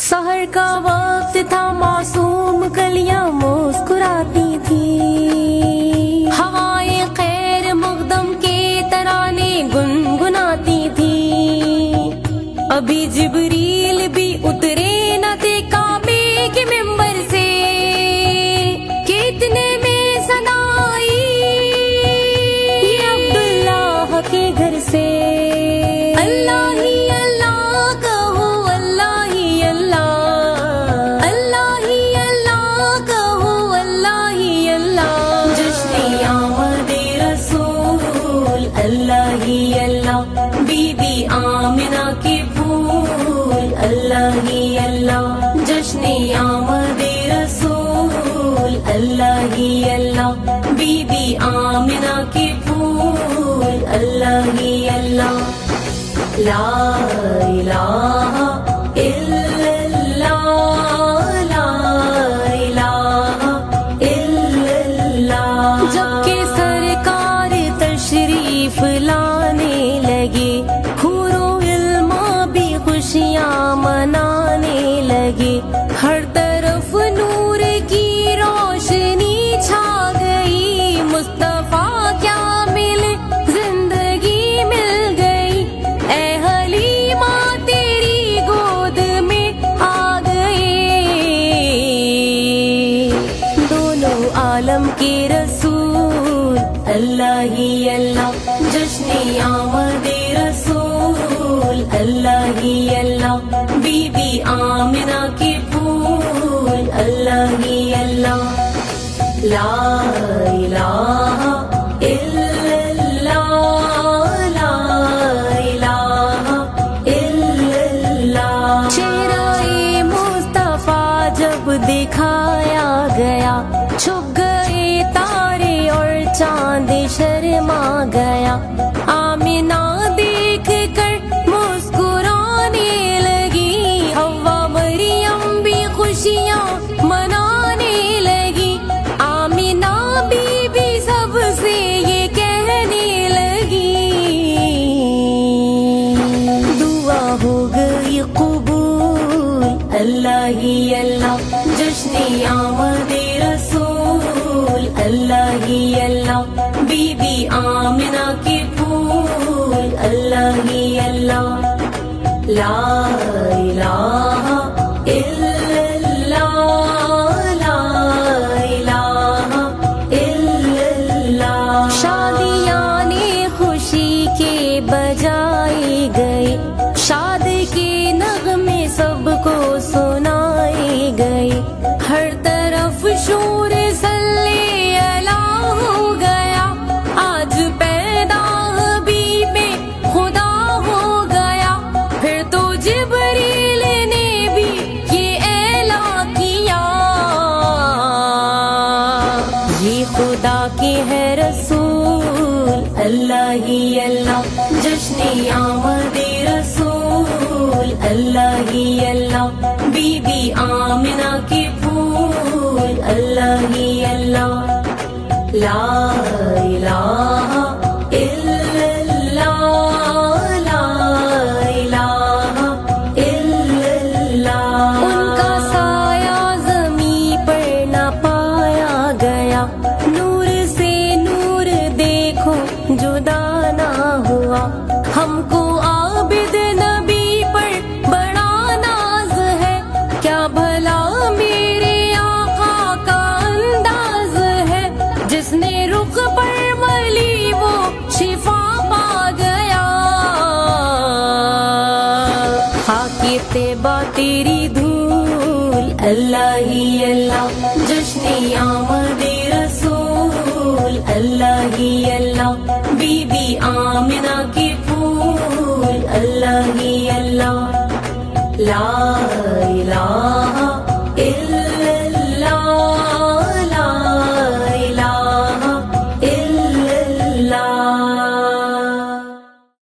سحر کا وقت تھا، معصوم کلیاں مسکراتی تھی، ہوائیں خیر مقدم کے ترانے گنگناتی تھی، ابھی جبریل بھی اترے نہ تھے کعبے کے منبر سے کہ اتنے میں صدا آئی یہ عبداللہ کے گھر سے، اللہ ہی اللہ کہو، اللہ ہی اللہ، اللہ ہی اللہ کہو، اللہ ہی اللہ، جشن آمد رسول، اللہ ہی اللہ، بی بی آمنہ کے پھول، اللہ ہی اللہ، جشن آمد رسول، اللہ ہی اللہ، بی بی آمنہ کے پھول، اللہ ہی اللہ، لا الہ الا اللہ، لا الہ الا اللہ، جب کہ سرکار تشریف لانے لگے، حور و علما بھی خوشیاں منانے لگے، ہر طرف نور کی روشنی چھا گئی، مصطفیٰ کیا ملے زندگی مل گئی، اے حلیمہ تیری گود میں آ گئے دونوں عالم کے رسول، اللہ ہی اللہ، جشن آمد رسول، اللہ ہی اللہ، بی بی آمنہ کے پھول، اللہ ہی اللہ، لا الہ الا اللہ، لا الہ الا اللہ، چہرہ مصطفیٰ جب دکھایا گیا، چھپ گئے تارے اور چاند شرما گیا، آمنہ دیکھ کر مسکرانے لگی، حوا مریم بھی خوشیاں منانے لگی، آمنہ بی بی سب سے یہ کہنے لگی، دعا ہو گئی قبول، اللہ ہی اللہ، جشن آمد رسول، اللہ ہی اللہ، بی بی آمنہ کے پھول، اللہ ہی اللہ، لا الہ الا اللہ، لا الہ الا اللہ، شادیاں خوشی کے بجائے گئے، شاد کے نغمے سب کو سنائے گئے، ہر طرف شور صلی اللہ ہو گیا، آج پیدا حبیب خدا ہو گیا، پھر تو جبریل نے بھی یہ اعلان کیا، یہ خدا کے ہے رسول، اللہ ہی اللہ، جشن آمد رسول، اللہ ہی اللہ، بی بی آمنہ کے پھول، اللہ ہی اللہ، لا الہ الا اللہ، لا الہ الا اللہ، ان کا سایہ زمین پر نہ پایا گیا، نور سے نور دیکھو جدا نہ ہوا، ہم کو عابد نبی پر بڑا ناز ہے، کیا بھلا میرے آقا کا انداز ہے، جس نے رخ پر ملی وہ شفا پا گیا، خاک طیبہ تیری دھول، اللہ ہی اللہ، جشن آمد رسول، اللہ ہی اللہ، بی بی آمنہ کے پھول، اللہ ہی اللہ، لا الہ